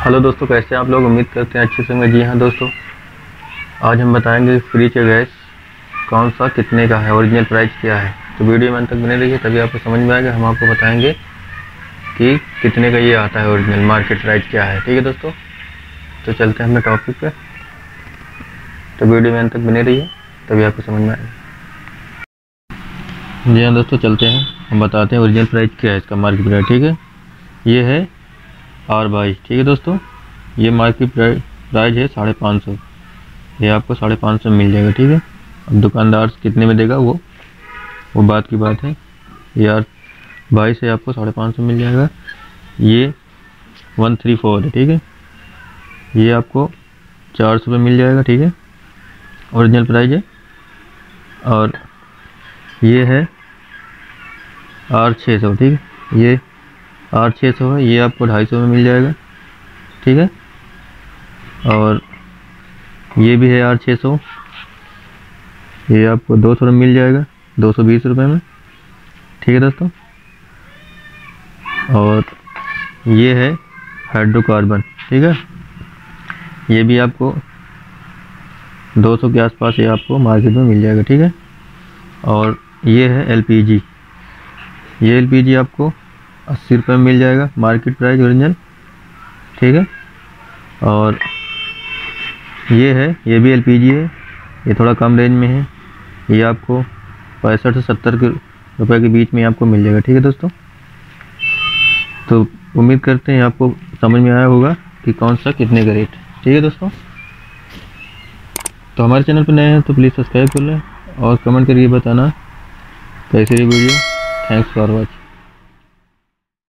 Hello दोस्तों, कैसे हैं आप लोग। उम्मीद करते हैं अच्छे से होंगे। जी हाँ दोस्तों, आज हम बताएंगे फ्रिज का गैस कौन सा कितने का है, ओरिजिनल प्राइस क्या है। तो वीडियो में अंत तक बने रहिए, तभी आपको समझ में आएगा। हम आपको बताएंगे कि कितने का ये आता है, ओरिजिनल मार्केट प्राइस क्या है। ठीक है दोस्तों, तो चलते हैं अपने टॉपिक पे। तो वीडियो में अंत तक बने रहिए, तभी आपको समझ में आएगा। जी हाँ दोस्तों, चलते हैं, हम बताते हैं ओरिजिनल प्राइस क्या है इसका, मार्केट प्राइस। ठीक है, ये है R22। ठीक है दोस्तों, ये मार्केट प्राइस है 550। ये आपको 550 में मिल जाएगा। ठीक है, अब दुकानदार कितने में देगा वो बात की बात है। ये R22 से आपको 550 मिल जाएगा। ये 134 है। ठीक है, ये आपको 400 में मिल जाएगा। ठीक है, ओरिजिनल प्राइस है। और ये है R600। ठीक है, ये R600 है, ये आपको 250 में मिल जाएगा। ठीक है, और ये भी है R600, ये आपको 200 में मिल जाएगा, 220 रुपये में। ठीक है दोस्तों, और ये है हाइड्रोकार्बन। ठीक है, ये भी आपको 200 के आसपास ये आपको मार्केट में मिल जाएगा। ठीक है, और ये है LPG। ये LPG आपको 80 रुपये में मिल जाएगा, मार्केट प्राइस ओरिजिनल। ठीक है, और ये भी LPG है, ये थोड़ा कम रेंज में है। ये आपको 65 से 70 रुपये के बीच में आपको मिल जाएगा। ठीक है दोस्तों, तो उम्मीद करते हैं आपको समझ में आया होगा कि कौन सा कितने का रेट। ठीक है दोस्तों, तो हमारे चैनल पर नए हैं तो प्लीज़ सब्सक्राइब कर लें और कमेंट करके बताना कैसी रही वीडियो। Thanks for watching.